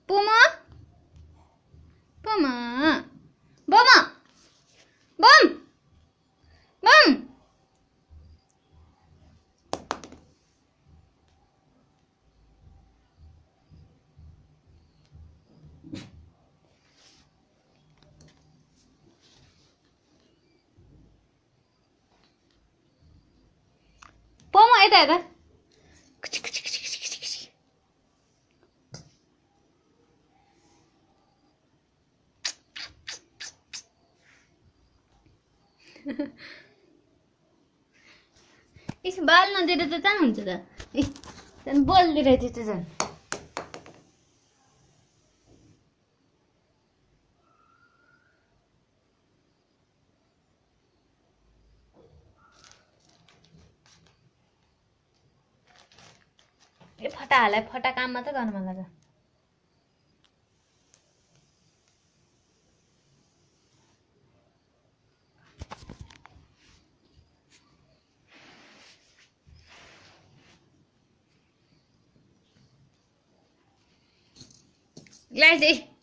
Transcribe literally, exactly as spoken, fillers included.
Pomo? Pomo? Pomo? Bom! Bom! Pomo, यता हेर यसो बाल नदिएर त कहाँ हुन्छ त ए झन् बोल्दिरहेछ त झन् ए फटा हाले फटा काम मात्रै गर्न मन लाग्छ Glassy.